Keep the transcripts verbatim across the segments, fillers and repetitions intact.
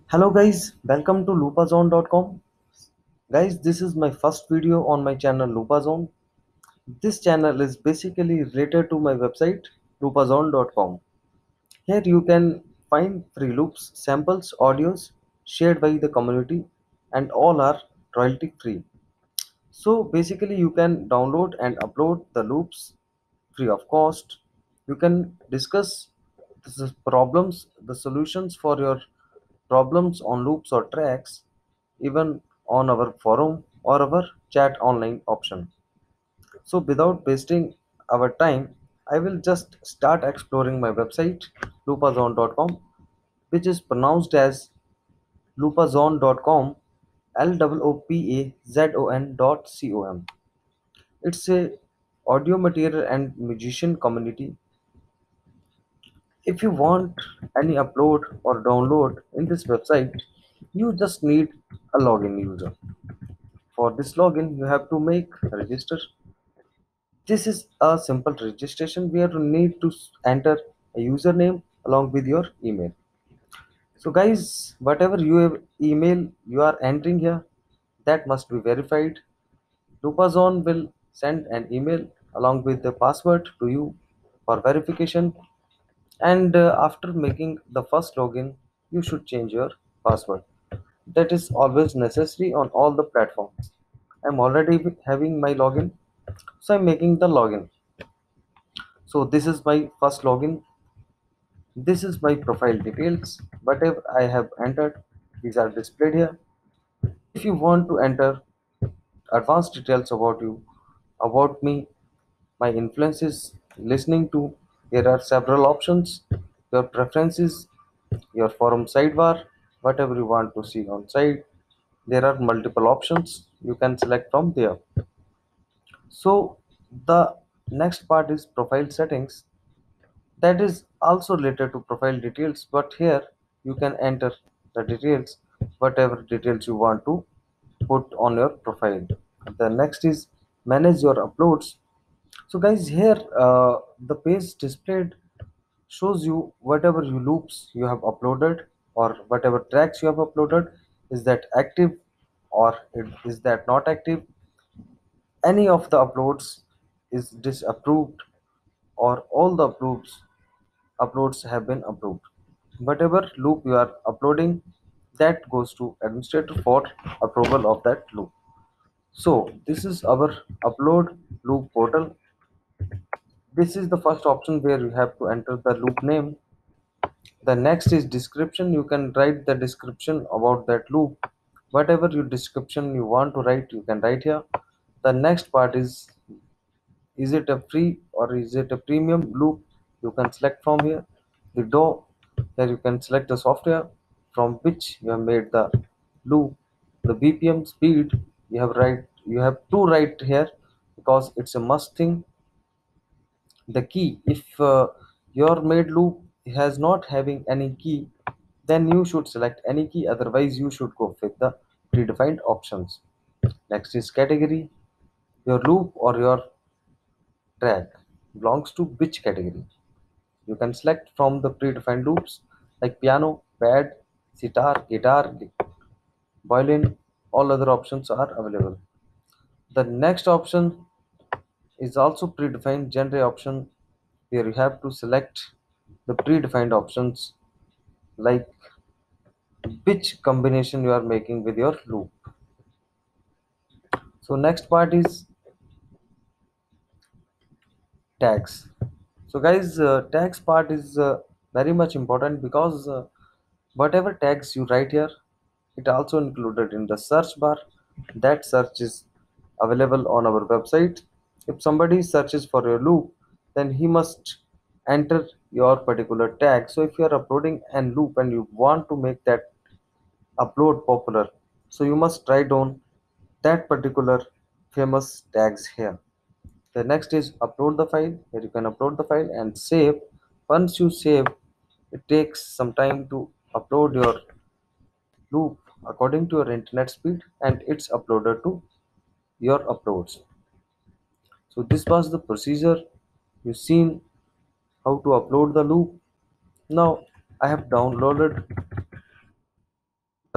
Hello guys, welcome to loopazone dot com. Guys, this is my first video on my channel Loopazone. This channel is basically related to my website loopazone dot com. Here you can find free loops, samples, audios shared by the community and all are royalty free. So basically you can download and upload the loops free of cost. You can discuss the problems, the solutions for your problems on loops or tracks, even on our forum or our chat online option. So without wasting our time, I will just start exploring my website loopazone dot com, which is pronounced as loopazone dot com, L O O P A Z O N dot com. It's a audio material and musician community. If you want any upload or download in this website, you just need a login user. For this login, you have to make register. This is a simple registration where you need to enter a username along with your email. So guys, whatever you have email you are entering here, that must be verified. Lupazone will send an email along with the password to you for verification. And uh, after making the first login, you should change your password. That is always necessary on all the platforms. I'm already having my login, so I'm making the login. So this is my first login. This is my profile details. Whatever I have entered, these are displayed here. If you want to enter advanced details about you, about me, my influences, listening to, there are several options. Your preferences, your forum sidebar, whatever you want to see on site. There are multiple options you can select from there. So the next part is profile settings. That is also related to profile details, but here you can enter the details, whatever details you want to put on your profile. The next is manage your uploads. So guys, here uh, the page displayed shows you whatever you loops you have uploaded or whatever tracks you have uploaded, is that active or it, is that not active. Any of the uploads is disapproved or all the uploads uploads have been approved. Whatever loop you are uploading, that goes to administrator for approval of that loop. So this is our upload loop portal. This is the first option where you have to enter the loop name. The next is description. You can write the description about that loop. Whatever your description you want to write, you can write here. The next part is is it a free or is it a premium loop? You can select from here. The door, here you can select the software from which you have made the loop. The B P M speed you have write you have to write here because it's a must thing. The key, if uh, your made loop has not having any key, then you should select any key, otherwise you should go with the predefined options. Next is category. Your loop or your track belongs to which category. You can select from the predefined loops like piano, pad, sitar, guitar, violin. All other options are available. The next option is also predefined genre option, where you have to select the predefined options like which combination you are making with your loop. So next part is tags. So guys, uh, tags part is uh, very much important because uh, whatever tags you write here, it also included in the search bar. That search is available on our website. If somebody searches for your loop, then he must enter your particular tag. So if you are uploading an loop and you want to make that upload popular, so you must write down that particular famous tags here. The next is upload the file. Here you can upload the file and save. Once you save, it takes some time to upload your loop according to your internet speed, and it's uploaded to your uploads. So this was the procedure. You've seen how to upload the loop. Now I have downloaded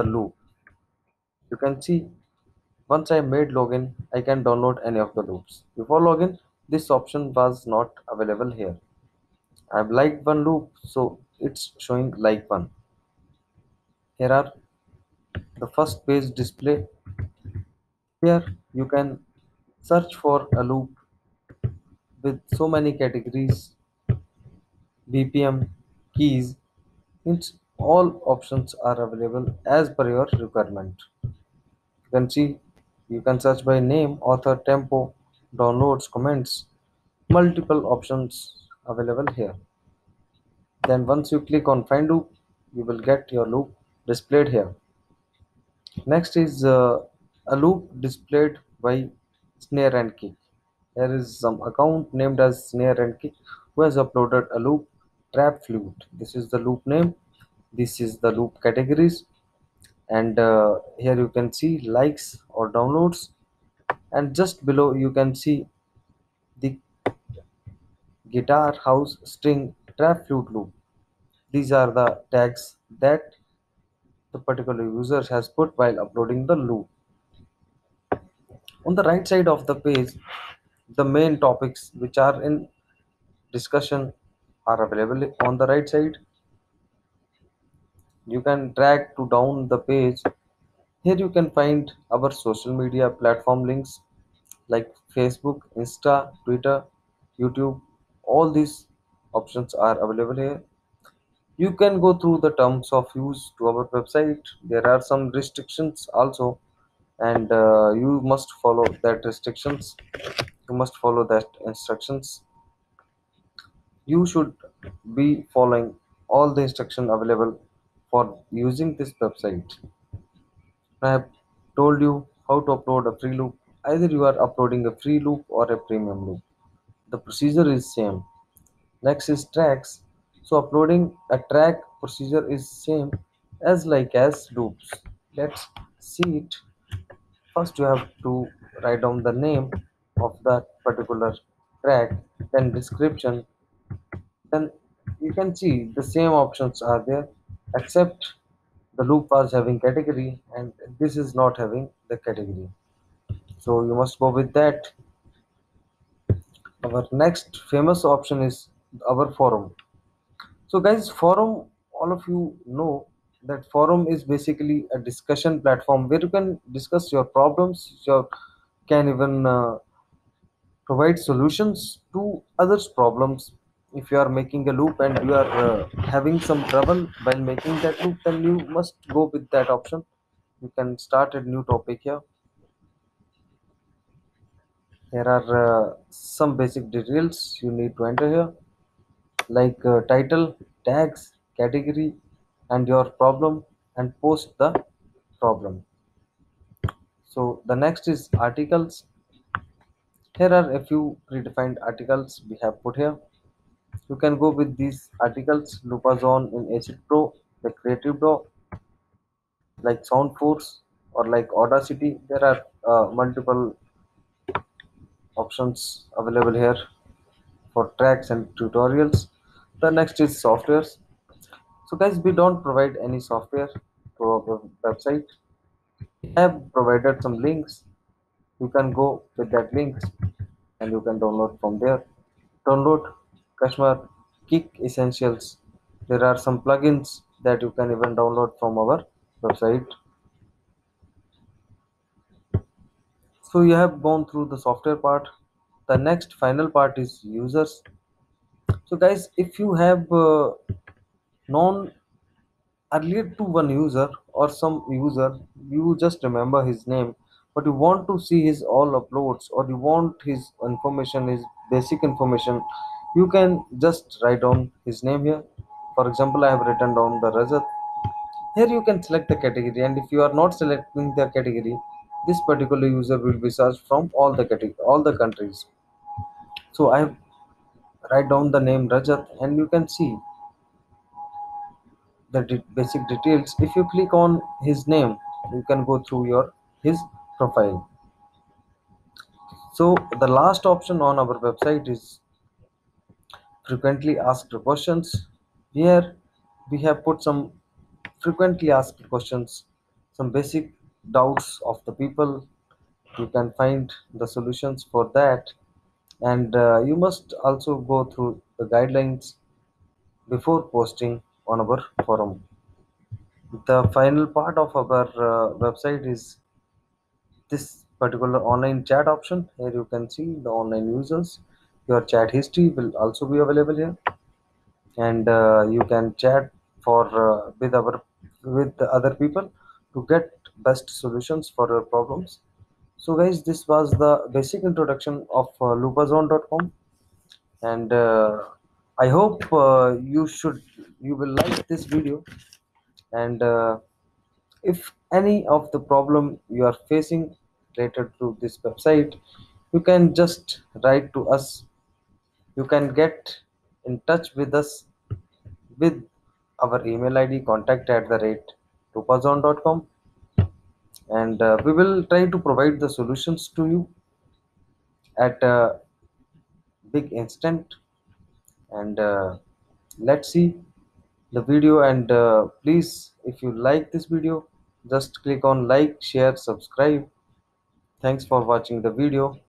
the loop. You can see once I made login, I can download any of the loops. Before login, this option was not available here. I've liked one loop, so it's showing like one. Here are the first page display. Here you can search for a loop with so many categories, B P M, keys. Means all options are available as per your requirement. You can see you can search by name, author, tempo, downloads, comments, multiple options available here. Then once you click on find loop, you will get your loop displayed here. Next is uh, a loop displayed by snare and kick. There is some account named as snare and kick who has uploaded a loop trap flute. This is the loop name. This is the loop categories, and uh, here you can see likes or downloads, and just below you can see the guitar house string trap flute loop. These are the tags that the particular user has put while uploading the loop. On the right side of the page, the main topics which are in discussion are available on the right side. You can drag to down the page. Here you can find our social media platform links like Facebook, Insta, Twitter, YouTube. All these options are available here. You can go through the terms of use to our website. There are some restrictions also, and uh, you must follow that restrictions. You must follow that instructions. You should be following all the instruction available for using this website. I have told you how to upload a free loop. Either you are uploading a free loop or a premium loop. The procedure is same. Next is tracks. So uploading a track procedure is same as like as loops. Let's see it. First you have to write down the name of that particular track, then description. Then you can see the same options are there, except the loop was having category and this is not having the category. So you must go with that. Our next famous option is our forum. So guys, forum, all of you know that forum is basically a discussion platform where you can discuss your problems, you can even uh, provide solutions to others' problems. If you are making a loop and you are uh, having some trouble while making that loop, then you must go with that option. You can start a new topic here. Here are uh, some basic details you need to enter here, like uh, title, tags, category, and your problem, and post the problem. So the next is articles. Here are a few predefined articles we have put here. You can go with these articles: Lupazone in Acid Pro, the Creative Draw, like Soundforce or like Audacity. There are uh, multiple options available here for tracks and tutorials. The next is softwares. So guys, we don't provide any software to our website. We have provided some links. You can go with that links and you can download from there. Download customer Kick Essentials. There are some plugins that you can even download from our website. So you have gone through the software part. The next final part is users. So guys, if you have uh, known earlier to one user or some user, you just remember his name, but you want to see his all uploads or you want his information, his basic information, you can just write down his name here. For example, I have written down the Rajat. Here you can select the category, and if you are not selecting the category, this particular user will be searched from all the category all the countries. So I write down the name Rajat, and you can see the de- basic details. If you click on his name, you can go through your his profile. So the last option on our website is frequently asked questions. Here we have put some frequently asked questions some basic doubts of the people. You can find the solutions for that, and uh, you must also go through the guidelines before posting on our forum. The final part of our uh, website is this particular online chat option. Here you can see the online users. Your chat history will also be available here, and uh, you can chat for uh, with our with the other people to get best solutions for your problems. So guys, this was the basic introduction of uh, loopazone dot com, and uh, I hope uh, you should you will like this video, and uh, if any of the problem you are facing related to this website, you can just write to us. You can get in touch with us with our email id contact at the rate tupazon dot com, and uh, we will try to provide the solutions to you at a big instant. And uh, let's see the video, and uh, please, if you like this video, just click on like, share, subscribe. Thanks for watching the video.